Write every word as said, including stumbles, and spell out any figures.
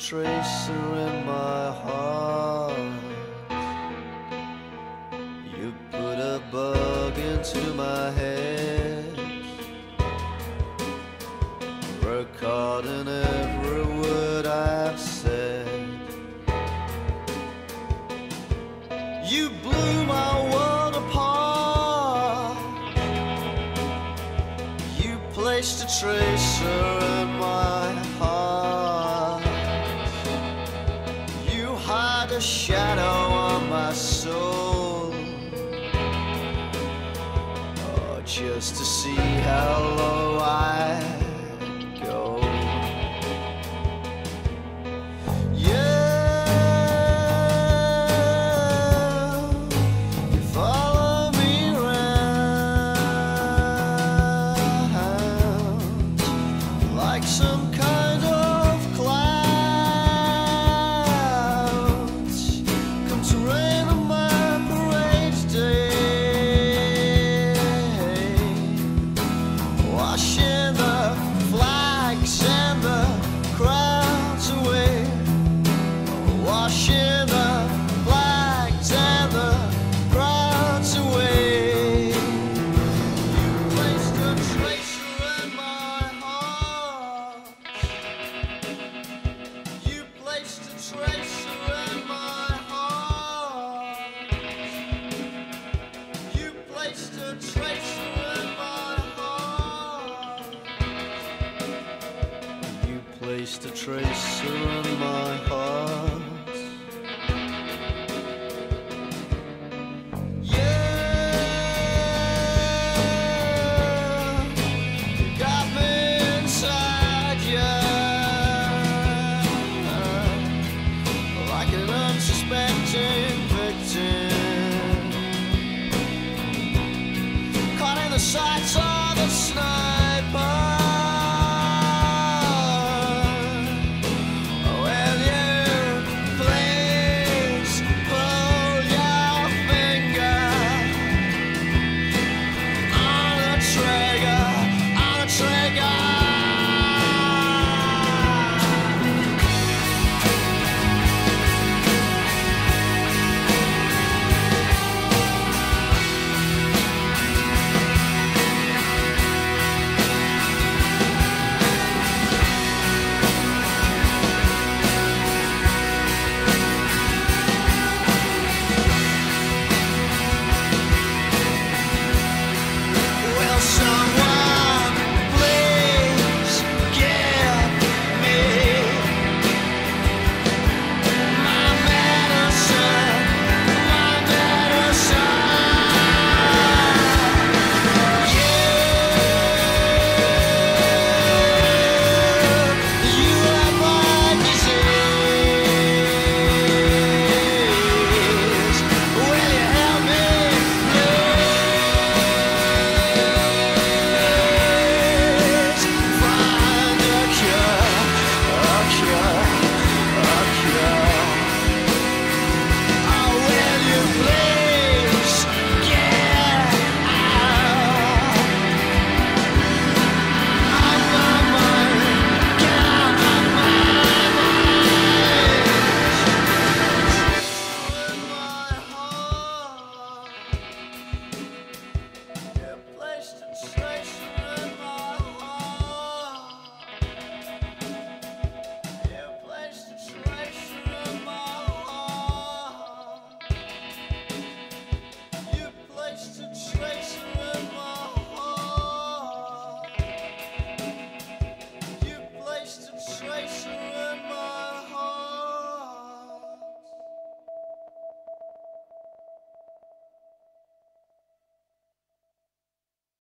tracer in my heart. You put a bug into my head, recording every word I've said. You blew my world apart. You placed a tracer in my heart. You hide a shadow on my soul, oh, just to see how low I go. Some kind of clouds come to rain on my parade day, washing the flags and the crowds away, washing the flags and the crowds away. You placed a tracer in my heart. You placed a tracer in my heart. You placed a tracer in my heart. You placed a tracer in my heart.